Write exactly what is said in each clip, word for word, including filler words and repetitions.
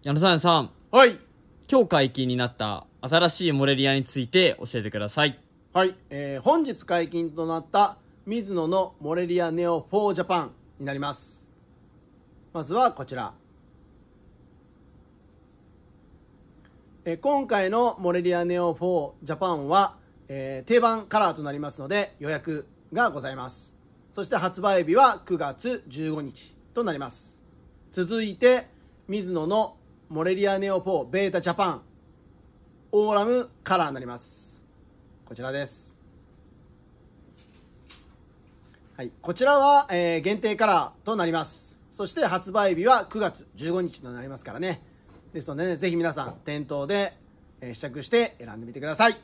矢野さんさん。 はい。 今日解禁になった新しいモレリアについて教えてください。 はい。えー、本日解禁となったミズノのモレリアネオフォージャパンになります。まずはこちら。えー、今回のモレリアネオフォージャパンは、えー、定番カラーとなりますので予約がございます。そして発売日はくがつじゅうごにちとなります。続いて、ミズノのモレリアネオフォーベータジャパンオーラムカラーになります。こちらです。はい、こちらは、えー、限定カラーとなります。そして発売日はくがつじゅうごにちとなりますからね。ですので、ね、ぜひ皆さん店頭で、えー、試着して選んでみてください。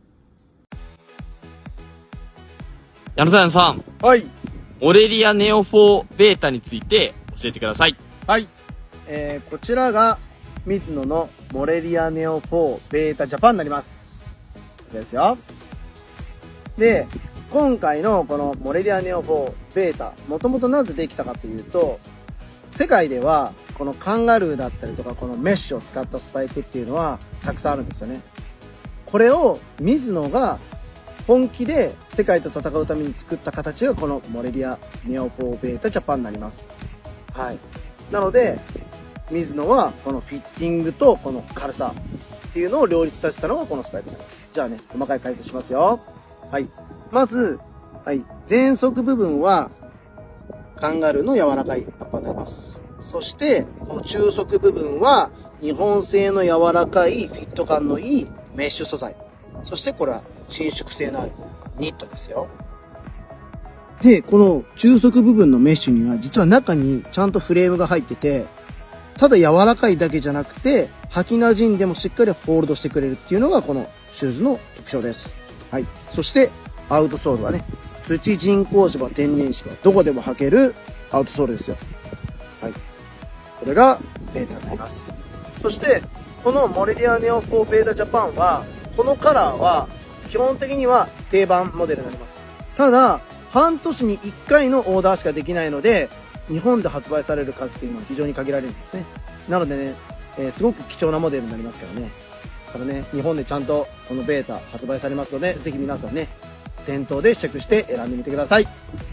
矢野さんさん。 はい。 モレリアネオフォーベータについて教えてください。 はい。えー、こちらがミズノのモレリアネオフォーベータジャパンになります。ですよ。で、今回のこのモレリアネオフォーベータ、もともとなぜできたかというと、世界ではこのカンガルーだったりとかこのメッシュを使ったスパイクっていうのはたくさんあるんですよね。これをミズノが本気で世界と戦うために作った形がこのモレリアネオフォーベータジャパンになります。はい。なので、ミズノはこのフィッティングとこの軽さっていうのを両立させたのがこのスパイクになります。じゃあね、細かい解説しますよ。はい。まず、はい。前足部分はカンガルーの柔らかいタッパーになります。そして、この中足部分は日本製の柔らかいフィット感のいいメッシュ素材。そしてこれは伸縮性のあるニットですよ。で、この中足部分のメッシュには実は中にちゃんとフレームが入ってて、ただ柔らかいだけじゃなくて、履き馴染んでもしっかりホールドしてくれるっていうのがこのシューズの特徴です。はい。そして、アウトソールはね、土人工芝、天然芝、どこでも履けるアウトソールですよ。はい。これがベータになります。そして、このモレリアネオフォーベータジャパンは、このカラーは、基本的には定番モデルになります。ただ、半年にいっかいのオーダーしかできないので、日本で発売される数っていうのは非常に限られるんですね。なのでね、えー、すごく貴重なモデルになりますからね。だからね、日本でちゃんとこのベータ発売されますので、ぜひ皆さんね、店頭で試着して選んでみてください。